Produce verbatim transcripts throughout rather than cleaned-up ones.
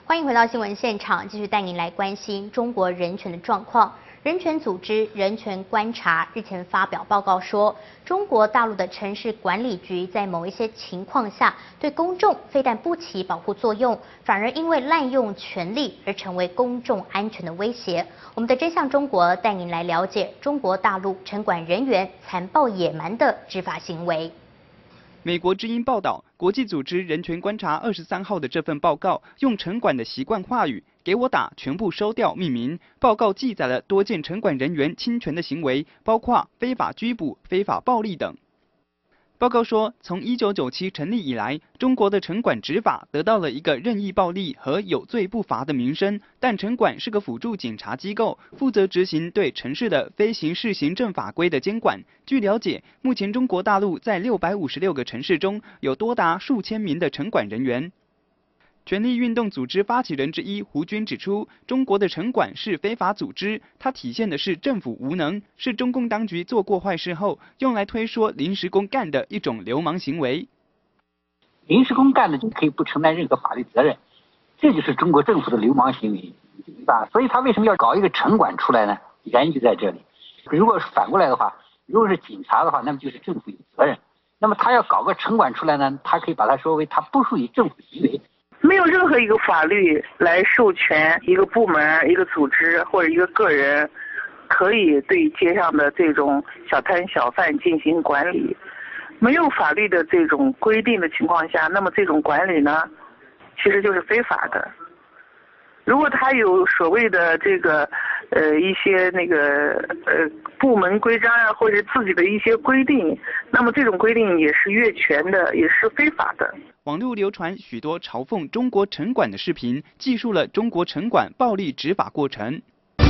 欢迎回到新闻现场，继续带您来关心中国人权的状况。人权组织人权观察日前发表报告说，中国大陆的城市管理局在某一些情况下，对公众非但不起保护作用，反而因为滥用权力而成为公众安全的威胁。我们的真相中国带您来了解中国大陆城管人员残暴野蛮的执法行为。 美国之音报道，国际组织人权观察二十三号的这份报告用城管的习惯话语“给我打，全部收掉”命名。报告记载了多件城管人员侵权的行为，包括非法拘捕、非法暴力等。报告说，从一九九七成立以来，中国的城管执法得到了一个任意暴力和有罪不罚的名声。但城管是个辅助警察机构，负责执行对城市的非刑事行政法规的监管。据了解，目前中国大陆在六百五十六个城市中有多达数千名的城管人员。权力运动组织发起人之一胡军指出，中国的城管是非法组织，它体现的是政府无能，是中共当局做过坏事后用来推说临时工干的一种流氓行为。 临时工干的就可以不承担任何法律责任，这就是中国政府的流氓行为，对吧？所以他为什么要搞一个城管出来呢？原因就在这里。如果是反过来的话，如果是警察的话，那么就是政府有责任。那么他要搞个城管出来呢，他可以把它说为他不属于政府行为。 没有任何一个法律来授权一个部门、一个组织或者一个个人，可以对街上的这种小摊小贩进行管理。没有法律的这种规定的情况下，那么这种管理呢，其实就是非法的。如果他有所谓的这个呃一些那个呃部门规章啊，或者自己的一些规定，那么这种规定也是越权的，也是非法的。 网络流传许多嘲讽中国城管的视频，记述了中国城管暴力执法过程。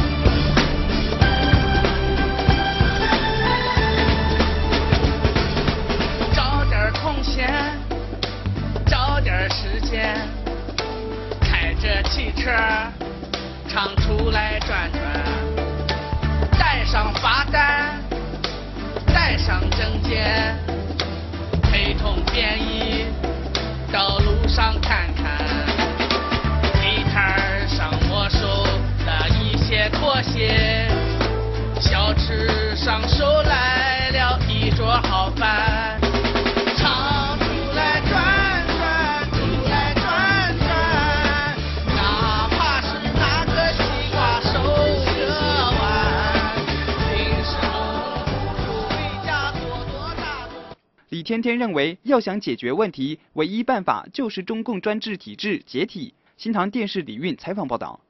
找点空闲，找点时间，开着汽车，常出来转转，带上罚单，带上证件，陪同便衣。到路上看看，地摊上没收了一些拖鞋，小吃上手来了一桌好饭，常出来转转，出来转转，哪怕是拿个西瓜收个碗，临时工回家多多大多。 李天天认为，要想解决问题，唯一办法就是中共专制体制解体。新唐电视李运采访报道。